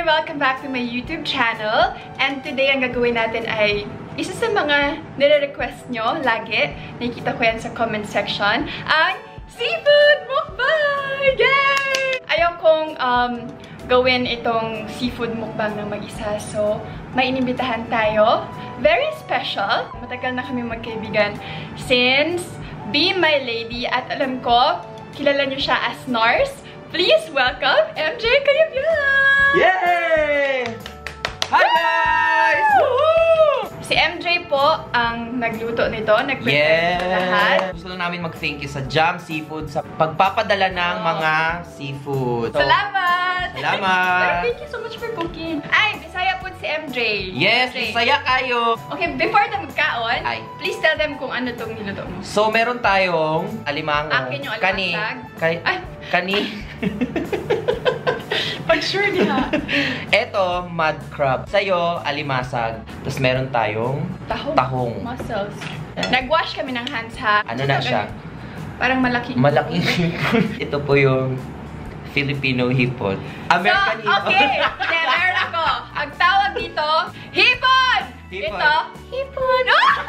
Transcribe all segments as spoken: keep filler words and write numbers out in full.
Welcome back to my YouTube channel. And today, ang gagawin natin ay isa sa mga nire-request nyo lagi. Nakikita ko yan sa comment section. Ang seafood mukbang! Yay! Ayaw kong um, gawin itong seafood mukbang ng mag-isa. So, may inimbitahan tayo. Very special. Matagal na kami magkaibigan since Be My Lady. At alam ko, kilala nyo siya as Nars. Please welcome M J Cayabyab! Yay! Hi guys! Woohoo! Si M J po ang nagluto nito, nag-prepare yes. lahat. Gusto lang namin mag-thank you sa Jam Seafood sa pagpapadala ng oh. mga seafood. So, salamat! Salamat! Pero thank you so much for cooking. Ay, Bisaya po si M J. Yes, M J. Bisaya kayo! Okay, before na magkaon, Ay. please tell them kung ano itong niluto mo. So, meron tayong alimango. Akin yung Kani. Kani. Ay. Kani. Pag sure niya. Eto, mud crab. Sa'yo, alimasag. Tapos meron tayong tahong. tahong. Mussels. Nag-wash kami ng hands ha. Ano na siya? Parang malaking Malaking hipon. Ito po yung Filipino hipon. American so, hipon. okay. Meron ako. Ang tawag dito, hipon! Hipon. Ito, hipon.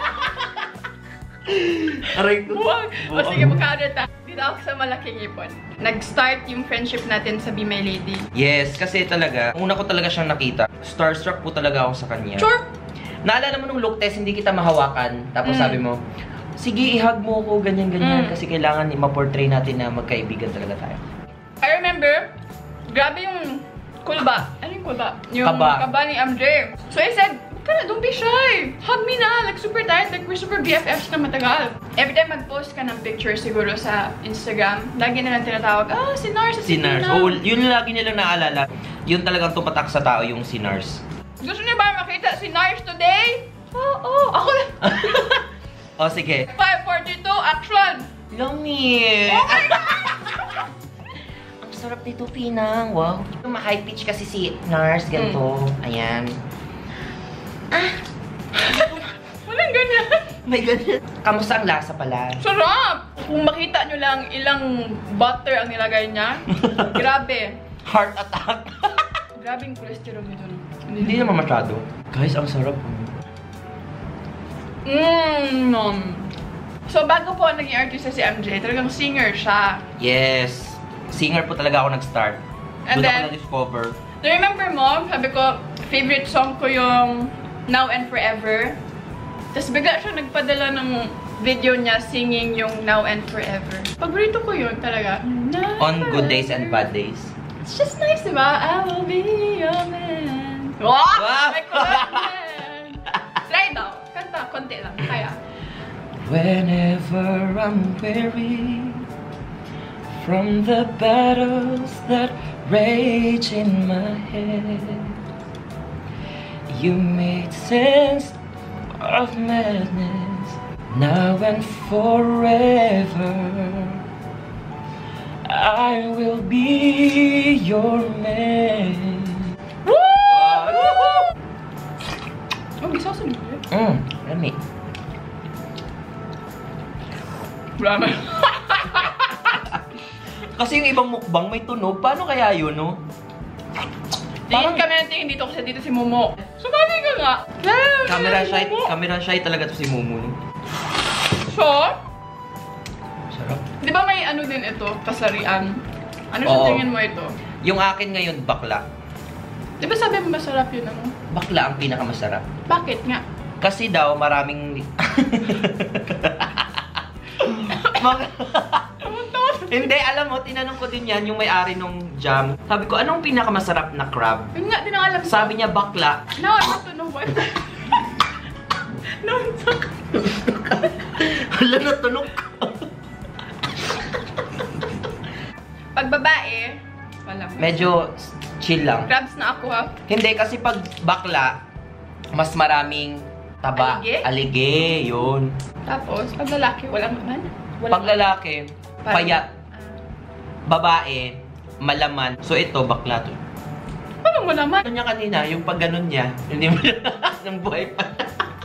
Aray ko. Buwag. O sige, magka-order ta. Dito ako sa malaking hipon. Nag-start yung friendship natin sa Be My Lady. Yes, kasi talaga, una ko talaga siyang nakita. Starstruck po talaga ako sa kanya. Sure. Naalala mo nung look test, hindi kita mahawakan. Tapos mm. sabi mo, sige, ihug mo ko, ganyan-ganyan. Mm. Kasi kailangan ma-portray natin na magkaibigan talaga tayo. I remember, grabe yung kulba. Ano yung kulba? Yung kaba. kaba ni M J. So I said, Kana, don't be shy. Hug me na. Like, super tight. Like, we're super B F Fs na matagal. Every time mag-post ka ng picture siguro sa Instagram, lagi na lang tinatawag, ah, si Nars, si Nars. Oh, yun lagi nilang naalala. Yun talagang tumatak sa tao, yung si Nars. Gusto niyo ba makita si Nars today? Oo, oh, oh, ako lang. O, sige. five, four, three, two, action! Yummy! Oh my God! Ang sarap nito, Pinang. Wow. Ma-high pitch kasi si Nars, ganito. Mm. Ayan. Ah! Walang ganyan. May ganyan. Kamusta ang lasa pala? Sarap! Kung makita nyo lang ilang butter ang nilagay niya, grabe. Heart attack. Grabe yung cholesterol nito. Hindi, Hindi naman masyado. Guys, ang sarap. Mmm. So, bago po naging artista si M J, talagang singer siya. Yes. Singer po talaga ako nag-start. Doon ako na-discover. Na-remember mo, sabi ko, favorite song ko yung Now and Forever. Tapos bigla siya nagpadala ng video niya singing yung Now and Forever. Paborito ko yun talaga. Now On forever. good days and bad days. It's just nice, diba? I will be your man. Wow! Wow! My man! Try daw. Kanta, konti lang. Kaya. Whenever I'm weary from the battles that rage in my head, you made sense of madness now and forever. I will be your man. Woo! Oh, gisa sa nito. Mm, lami. Wala Kasi yung ibang mukbang may tunog. Paano kaya yun, no? Tingin kami ng tingin dito kasi dito si Momo. Sumali ka nga. Yeah, Camera si shy, Momo. camera shy talaga to si Momo. No? So, sarap. di ba may ano din ito, kasarian? Ano sa Oo. tingin mo ito? Yung akin ngayon, bakla. Di ba sabi mo masarap yun ano? Bakla ang pinakamasarap. Bakit nga? Kasi daw maraming... Mag... Hindi, alam mo, tinanong ko din yan, yung may-ari nung jam. Sabi ko, anong pinakamasarap na crab? Yun nga, din ang alam ko. Sabi niya, bakla. Now I want to know what. Nuntok. Hala, natunog ko. Pag babae, wala. Medyo chill lang. Crabs na ako ha. Hindi, kasi pag bakla, mas maraming taba. Alige? Alige, yun. Tapos, pag lalaki, walang laman. Walang Pag lalaki, Parang- payat. Babae, malaman. So ito, bakla to. Paano mo naman? Ano niya kanina, yung pag ganun niya, hindi mo ng buhay pa.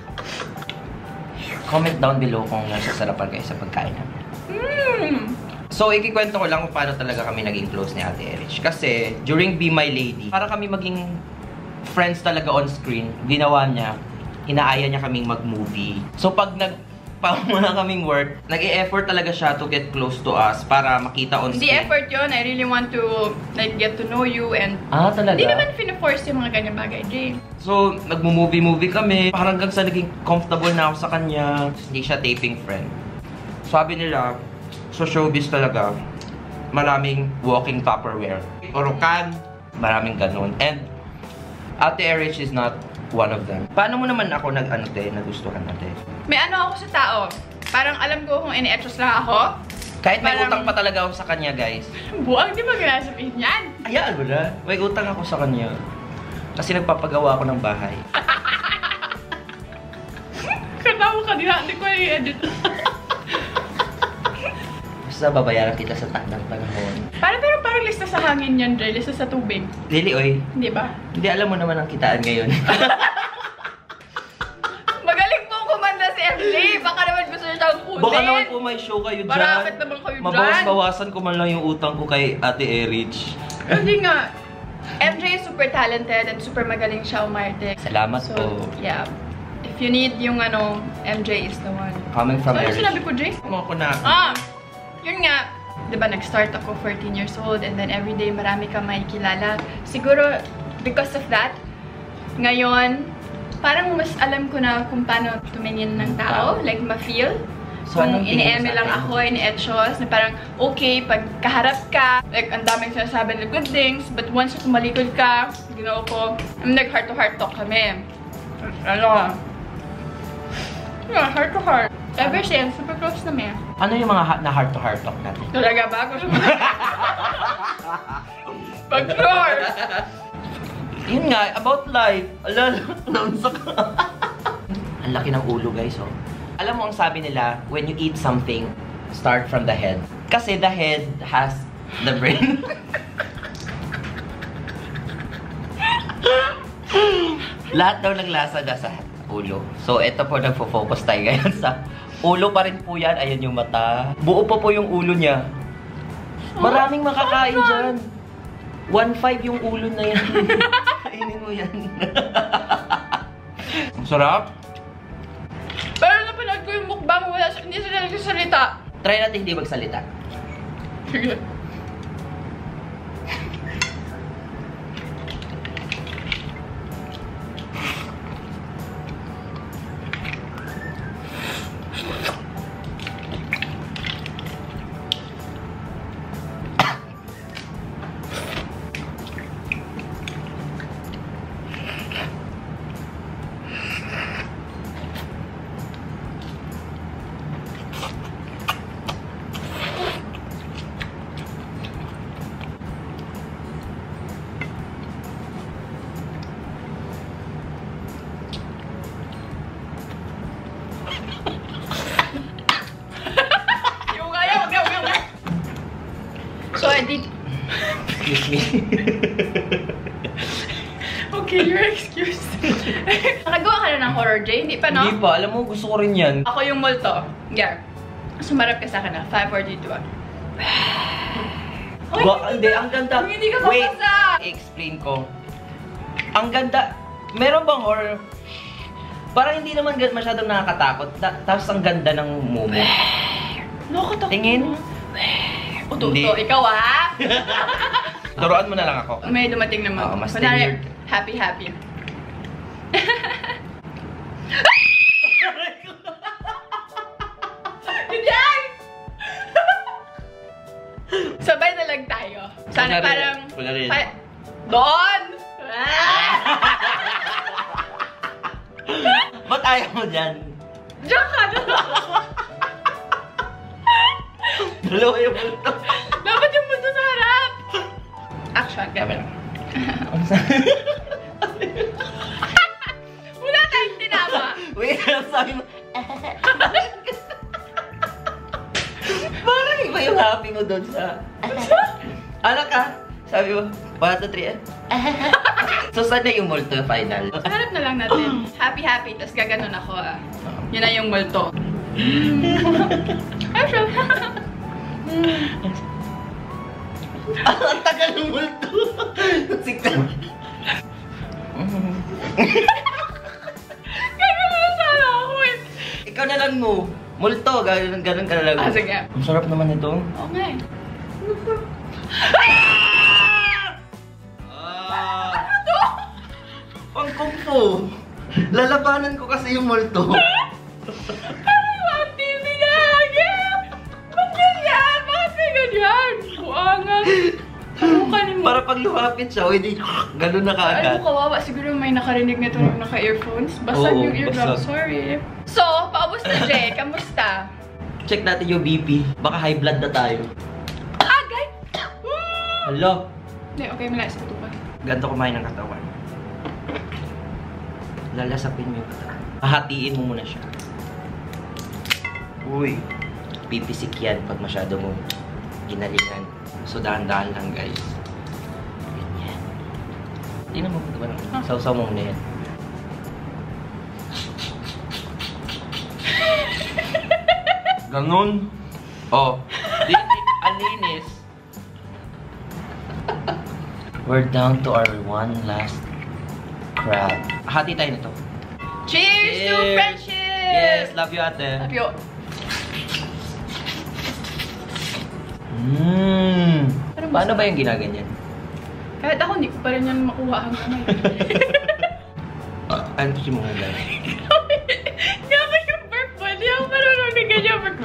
Comment down below kung nasasarapan kayo sa pagkain namin. Mmm. So, ikikwento ko lang kung paano talaga kami naging close ni Ate Erich. Kasi, during Be My Lady, para kami maging friends talaga on screen, ginawa niya, inaaya niya kaming mag-movie. So, pag nag muna kaming work, nag-e-effort talaga siya to get close to us para makita on screen. Hindi effort yun. I really want to like get to know you and... Ah, talaga? Hindi naman fina-force yung mga ganyan bagay, Jay. So, nag-movie-movie kami. Parang hanggang sa naging comfortable na ako sa kanya. Hindi siya taping friend. Sabi nila, sa showbiz talaga, maraming walking Tupperware. Orokan, maraming ganun. And, Ate Erich is not one of them. Paano mo naman ako nag-ano te, nagustuhan natin? May ano ako sa tao. Parang alam ko kung ini-etros lang ako. Kahit may Parang... utang pa talaga ako sa kanya, guys. Buwag, di ba ginasabihin yan? Ayaan mo na. May utang ako sa kanya. Kasi nagpapagawa ako ng bahay. Katawa ka din, hindi ko i-edit. Basta babayaran kita sa takdang panahon. Parang pero parang lista sa hangin yan, Dre. Lista sa tubig. Really, oy. Hindi ba? Hindi, alam mo naman ang kitaan ngayon. Magaling po kumanda si Emily. Baka naman gusto niya siyang kunin. Baka naman po may show kayo dyan. Marakit naman kayo dyan. Mabawas-bawasan ko man lang yung utang ko kay Ate Erich. Hindi nga. M J is super talented and super magaling siya umarte. Salamat so, po. Yeah. If you need yung ano, M J is the one. Coming from so, Erich. ano sinabi ko, Jay? Mo ko na. Ah! Yun nga, di ba nag-start ako fourteen years old and then everyday marami kang makikilala. Siguro, because of that, ngayon, parang mas alam ko na kung paano tumingin ng tao, like ma-feel. So, kung anong tingin mo ini-eme sa lang akin? ako, ini-etchos, na parang okay, pag kaharap ka, like ang daming sinasabi na good things, but once na tumalikod ka, ginawa ko, I'm like heart to heart talk kami. Ano? Yeah, heart to heart. Ever since, super close na may. Ano yung mga ha na heart-to-heart talk natin? Talaga ba? Gusto mo? Pag-sure! Yun nga, about life. Alala, naunsa ka. Ang laki ng ulo, guys, oh. Alam mo ang sabi nila, when you eat something, start from the head. Kasi the head has the brain. Lahat daw ng lasa nasa ulo. So, ito po, nagfo-focus tayo ngayon sa ulo pa rin po yan. Ayan yung mata. Buo pa po yung ulo niya. Maraming makakain dyan. one five yung ulo na yan. Kainin mo yan. Sarap. Pero napanood ko yung mukbang, wala, hindi sila nagsasalita. Try natin hindi magsalita. Sige. So I did... Excuse me. Okay, you're excused. Nakagawa ka na ng horror, Jay? Hindi pa, no? Hindi pa. Alam mo, gusto ko rin yan. Ako yung multo. Yeah. Sumarap ka sa akin na. five, four, three, two, one. Go, hindi, ang ganda. Hindi ka Wait, mabasa. i-explain ko. Ang ganda. Meron bang horror? Parang hindi naman masyadong nakakatakot. Ta tapos ang ganda ng mumo. Nakakatakot. Tingin. Uto-uto. Hindi. Ikaw, ha? Turuan mo na lang ako. May dumating naman. Oo, mas Kunwari, tenured. happy, happy. Ganyan! Sabay na lang tayo. Sana Kunwari, parang... kunwari. Pa Doon! Ah! Ba't ayaw mo dyan? Diyan ka! Dalawa yung multo. Dapat yung mundo sa harap! Action, gabi. Wala tayong tinama. Wait, sabi mo. Parang iba yung happy mo doon sa... Ano ka? Sabi mo, one, two, three, eh. So, saan na yung multo final? Sa harap na lang natin. Happy, happy. Tapos gaganon ako, ah. Yun na yung multo. Action! Ang tagal ng multo. Sikta. Gano'n na sana ako eh. Ikaw na lang mo. Multo, ganun, ganun ka na lang. Ah, sige. Ang sarap naman ito. Okay. Ah! Ano to? Pang kung fu. Lalabanan ko kasi yung multo. Ang T V na! Ba't ganyan? Bakit may ganyan? Buangan. Ano ni mo? Para pag lumapit siya, o hindi, ganun na kaagad. Ano, kawawa. Siguro may nakarinig nito nung naka-earphones. Basag Oo, yung eardrum. basag. Sorry. So, paubos na, Jay. Kamusta? Check natin yung B P. Baka high blood na tayo. Agay! Hello? Hindi, okay. Malayas ko ito pa. Ganto kumain ng katawan. Lalasapin mo yung katawan. Hahatiin mo muna siya. Uy. Pipisik yan pag masyado mo ginalingan. So, dahan-dahan lang, guys. Ganyan. Tingnan mo, diba lang? Huh? Sausaw mo muna yan. Ganun. Oh. Di, di, alinis. We're down to our one last crab. Hati tayo nito. Cheers, to Cheers! friendship! Yes, love you, ate. Love you. Mmm. Paano ba yung ginaganyan? Kahit ako, hindi ko pa rin yan makuha hanggang ngayon. Uh, ano si mga guys? Gama yung burp mo. Hindi ako marunong na ganyan burp.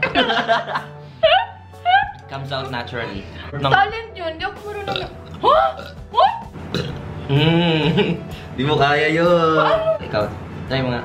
Comes out naturally. Talent yun. Hindi ako marunong na... Huh? What? Mmm. Di mo kaya yun. Paano? Ikaw, try mo nga.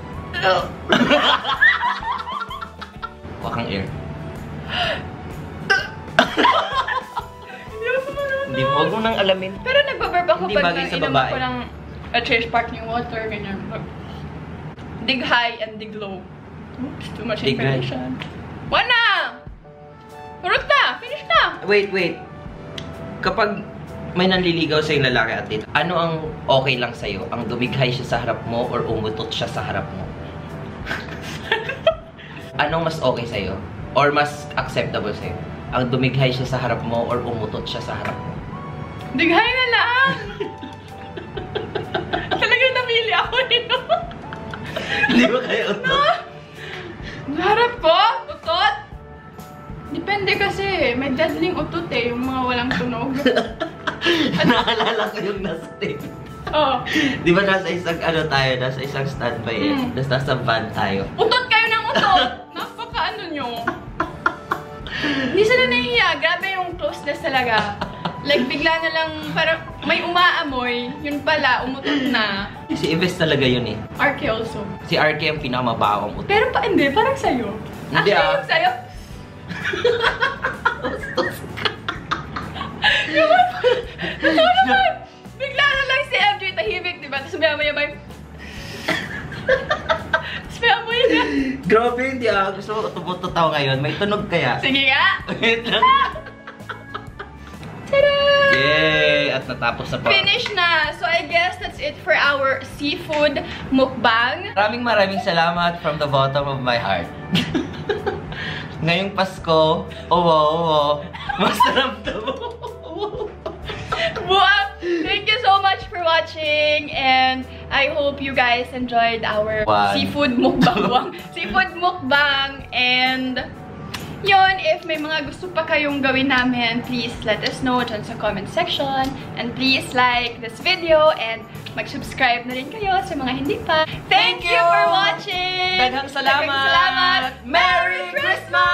Wakang air. Hindi ako marunong. Hindi mo, huwag mo nang alamin. Pero nagbaburp ako Hindi pag bagay sa nainom babae. ako ng a change sparkling water, ganyan. Dig high and dig low. Oops, too much Dig high. information. Wala! Urot na! Finish na! Wait, wait. Kapag may nanliligaw sa yung lalaki atin, ano ang okay lang sa'yo? Ang dumighay siya sa harap mo or umutot siya sa harap mo? Anong mas okay sa'yo? Or mas acceptable sa'yo? Ang dumighay siya sa harap mo or umutot siya sa harap mo? Dig high na lang! Talagang napili ako nito. Hindi ba kayo utot? Sa harap ko? Utot? Depende kasi. May deadling utot eh. Yung mga walang tunog. Naalala ko yung nasting. Oh. Di ba nasa isang ano tayo, nasa isang standby eh. Mm. Tapos nasa van tayo. Utot kayo ng utot! Napaka ano nyo. Hindi sila nahihiya. Grabe yung closeness talaga. Like bigla na lang parang may umaamoy. Yun pala, umutot na. Si Ives talaga yun eh. Arke also. Si Arke ang pinakamabawang utot. Pero pa hindi, parang sa'yo. Hindi, Actually, ah. yung sa'yo. Yung Ito naman! Bigla na lang si M J tahimik, diba? Tapos may amoy-amoy. Tapos may amoy na. Grabe, hindi ah. Gusto mo tumutot ako ngayon. May tunog kaya? Sige nga! Wait lang. Tada! Yay! At natapos na po. Finish na! So I guess that's it for our seafood mukbang. Maraming maraming salamat from the bottom of my heart. Ngayong Pasko, oh wow, oh wow. Masarap na mo. Buang! Thank you so much for watching and I hope you guys enjoyed our One. seafood mukbang. Buang. Seafood mukbang and yun, if may mga gusto pa kayong gawin namin, please let us know dyan sa comment section. And please like this video and mag-subscribe na rin kayo sa mga hindi pa. Thank, Thank you you for watching! Daghang salamat! Daghang salamat! Merry Christmas!